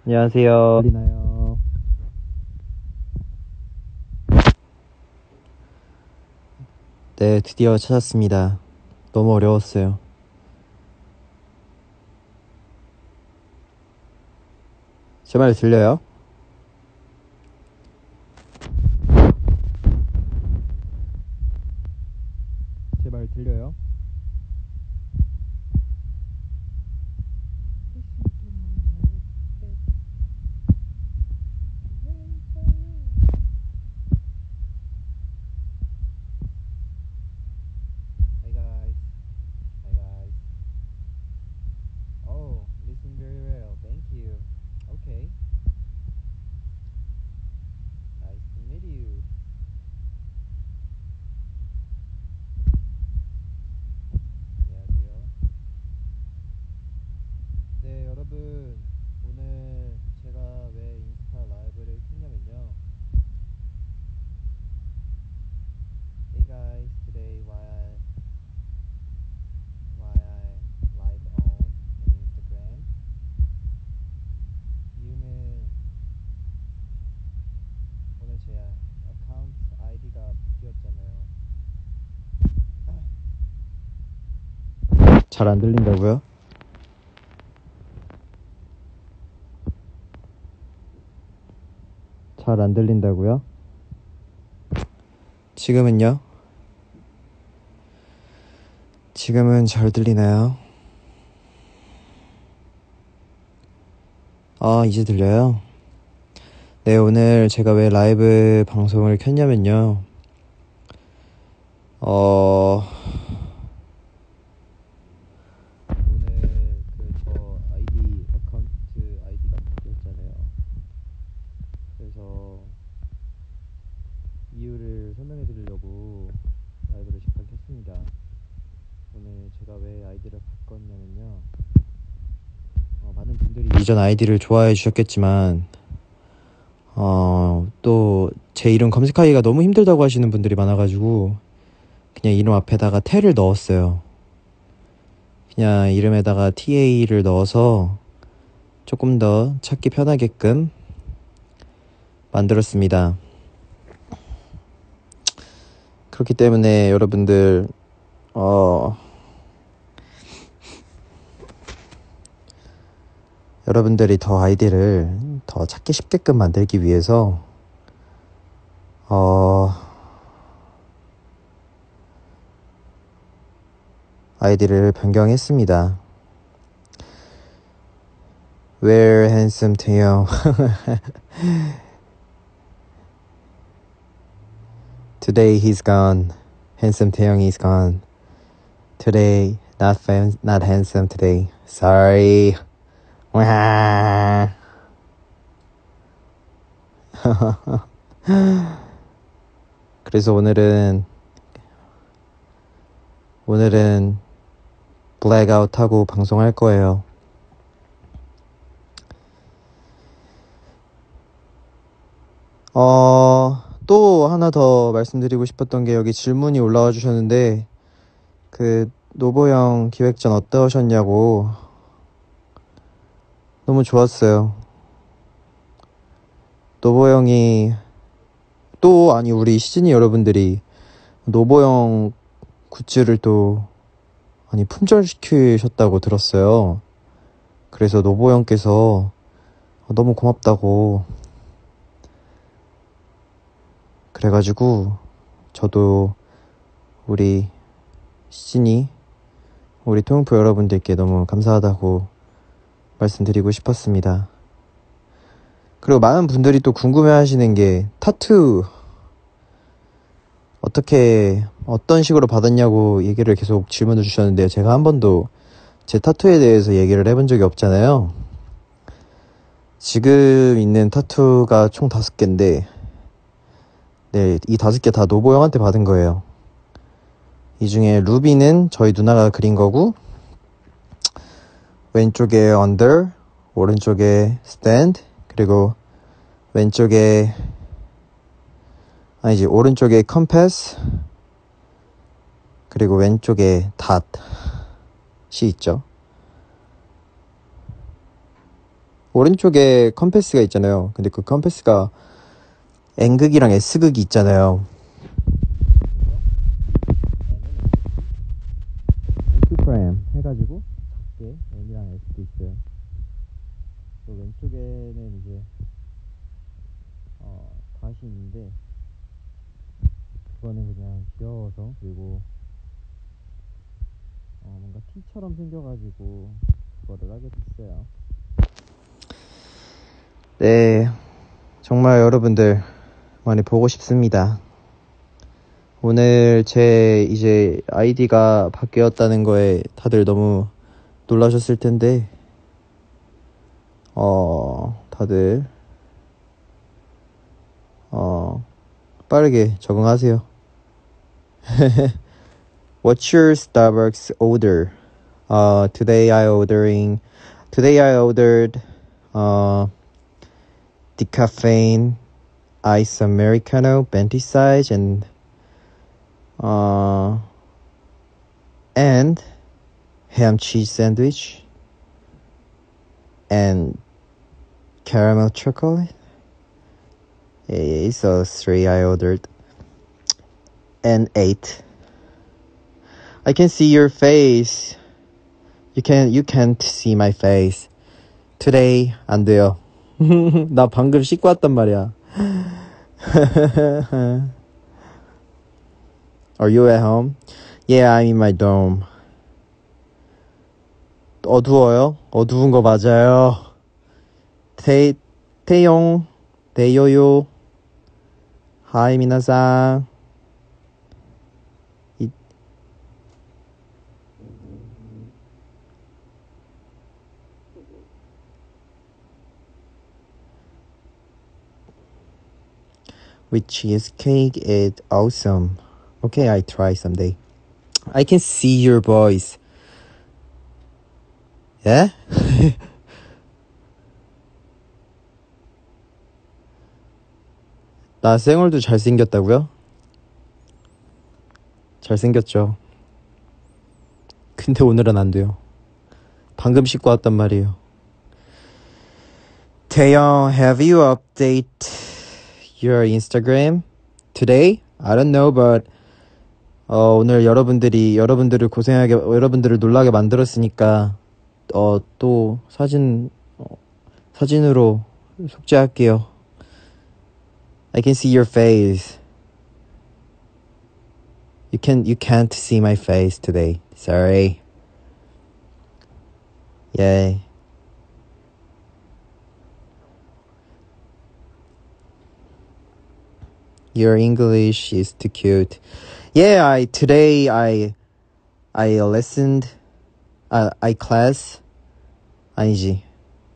안녕하세요. 들리나요? 네, 드디어 찾았습니다. 너무 어려웠어요. 제 말 들려요? 제 말 들려요? Hi guys. Hi guys. Oh, listen very well. Thank you. Okay. Nice to meet you. 안녕하세요. 네, 여러분. 오늘 제가 왜 인스타 라이브를 켰냐면요. Hey guys, today why I live on Instagram. 이유는 오늘 제 어카운트 아이디가 바뀌었잖아요. 잘 안 들린다고요? 잘 안 들린다고요? 지금은요? 지금은 잘 들리나요? 아, 이제 들려요? 네, 오늘 제가 왜 라이브 방송을 켰냐면요. 오늘 저 어카운트 아이디가 바뀌었잖아요. 그래서 이유를 설명해 드리려고 라이브를 잠깐 켰습니다. 오늘 제가 왜 아이디를 바꿨냐면요. 많은 분들이 이전 아이디를 좋아해 주셨겠지만, 또 제 이름 검색하기가 너무 힘들다고 하시는 분들이 많아가지고, 그냥 이름 앞에다가 태를 넣었어요. 그냥 이름에다가 TA를 넣어서 조금 더 찾기 편하게끔 만들었습니다. 그렇기 때문에 여러분들, 여러분들이 더 아이디를 더 찾기 쉽게끔 만들기 위해서 아이디를 변경했습니다. Where handsome 태영. Today he's gone. Handsome 태영 is gone. Today not handsome today. Sorry. 와. 그래서 오늘은 블랙아웃 하고 방송할 거예요. 또 하나 더 말씀드리고 싶었던 게, 여기 질문이 올라와 주셨는데, 노보영 기획전 어떠셨냐고. 너무 좋았어요. 노보영이 우리 시즈니 여러분들이 노보영 굿즈를 또 품절시키셨다고 들었어요. 그래서 노보영께서 너무 고맙다고 그래가지고, 저도 우리 시즈니, 우리 토용프 여러분들께 너무 감사하다고 말씀드리고 싶었습니다. 그리고 많은 분들이 또 궁금해하시는 게, 타투 어떤 식으로 받았냐고 얘기를 계속 질문을 주셨는데요. 제가 한 번도 제 타투에 대해서 얘기를 해본 적이 없잖아요. 지금 있는 타투가 총 5개인데, 네, 이 5개 다 노보영한테 받은 거예요. 이 중에 루비는 저희 누나가 그린 거고, 왼쪽에 under, 오른쪽에 stand, 그리고 오른쪽에 compass, 그리고 왼쪽에 dot이 있죠. 오른쪽에 컴패스가 있잖아요. 근데 그 컴패스가 N극이랑 S극이 있잖아요. N2 프레임 해가지고 작게 N이랑 S도 있어요. 또 왼쪽에는 이제 닷이 있는데 그거는 그냥 귀여워서, 그리고 뭔가 T처럼 생겨가지고 그거를 하게 됐어요. 네, 정말 여러분들 많이 보고 싶습니다. 오늘 제 이제 아이디가 바뀌었다는 거에 다들 너무 놀라셨을 텐데, 다들 빠르게 적응하세요. What's your Starbucks order? Today I ordered decaffeine ice americano venti size and ham cheese sandwich and caramel chocolate. So 3 I ordered and 8. I can see your face. You can't see my face. Today 안 돼요. 나 방금 씻고 왔단 말이야. Are you at home? Yeah, I'm in my dorm. 어두워요? 어두운 거 맞아요. 태용, 대요요. Hi, 미나상. With cheesecake, it's awesome. Okay, I try someday. I can see your voice. Yeah? 나 쌩얼도 잘생겼다고요? 잘생겼죠. 근데 오늘은 안 돼요. 방금 씻고 왔단 말이에요. 태영, have you updated your Instagram today? I don't know, but 오늘 여러분들을 여러분들을 놀라게 만들었으니까 또 사진으로 속죄할게요. I can see your face. You can't see my face today. Sorry. Yay. Your English is too cute. Yeah, today I listened. I class. 아니지.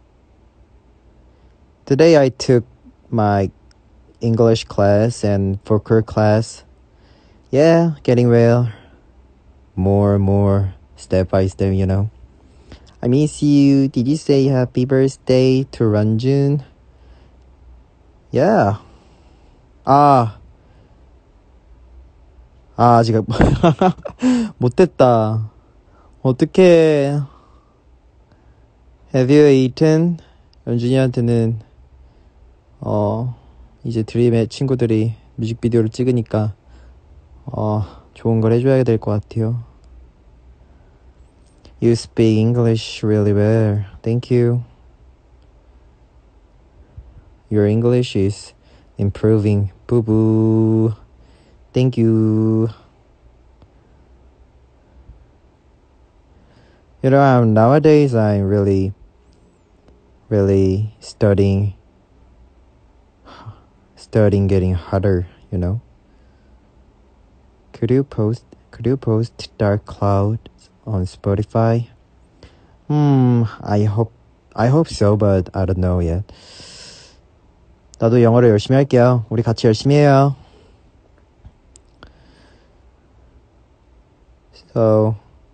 Today I took my English class and vocal class. Yeah, getting well. More and more, step by step, you know. I miss you. Did you say happy birthday to Ranjun? Yeah. 아직 못됐다. 어떡해. Have you eaten? 연준이한테는 이제 드림의 친구들이 뮤직비디오를 찍으니까 좋은 걸 해줘야 될 것 같아요. You speak English really well. Thank you. Your English is improving. Boo boo. Thank you. You know, nowadays I'm really studying getting harder, you know. Could you post Dark Clouds on Spotify? I hope so, but I don't know yet. 나도 영어를 열심히 할게요. 우리 같이 열심히 해요. So,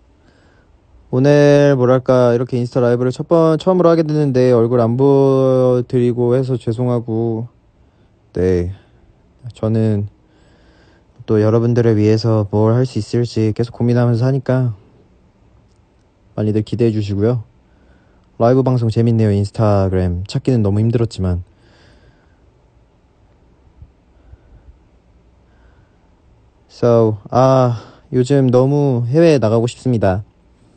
오늘 뭐랄까 이렇게 인스타 라이브를 처음으로 하게 됐는데 얼굴 안 보여드리고 해서 죄송하고, 네, 저는 또 여러분들을 위해서 뭘 할 수 있을지 계속 고민하면서 하니까 많이들 기대해 주시고요. 라이브 방송 재밌네요. 인스타그램 찾기는 너무 힘들었지만. So, 요즘 너무 해외에 나가고 싶습니다.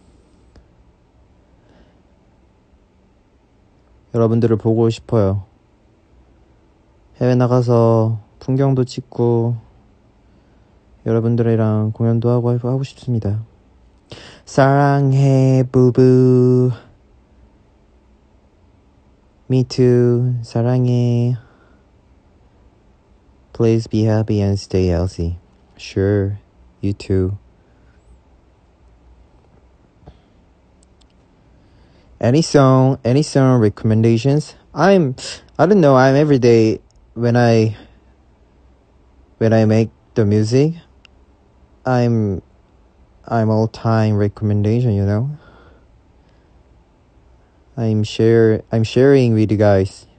여러분들을 보고 싶어요. 해외 나가서 풍경도 찍고 여러분들이랑 공연도 하고 싶습니다. 사랑해 부부. Me too. 사랑해. Please be happy and stay healthy. Sure. You too. Any song recommendations? I don't know, I'm every day when I make the music, I'm all time recommendation, you know? I'm sharing with you guys.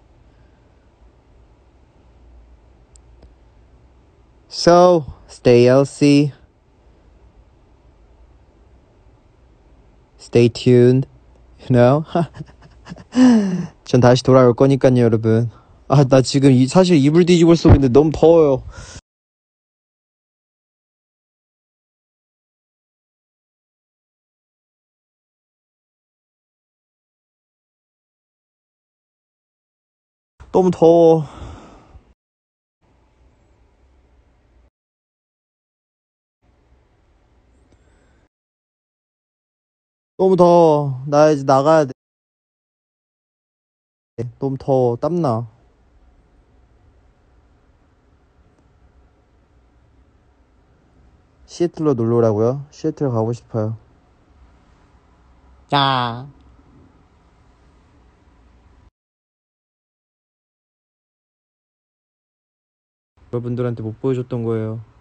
So, stay healthy. Stay tuned. You know? 전 다시 돌아올 거니까요, 여러분. 나 지금 사실 이불 뒤집을 쏘고 있는데 너무 더워요. 너무 더워. 너무 더워. 나 이제 나가야 돼. 너무 더워. 땀나. 시애틀로 놀러 오라고요? 시애틀 가고 싶어요. 야. 여러분들한테 못 보여줬던 거예요.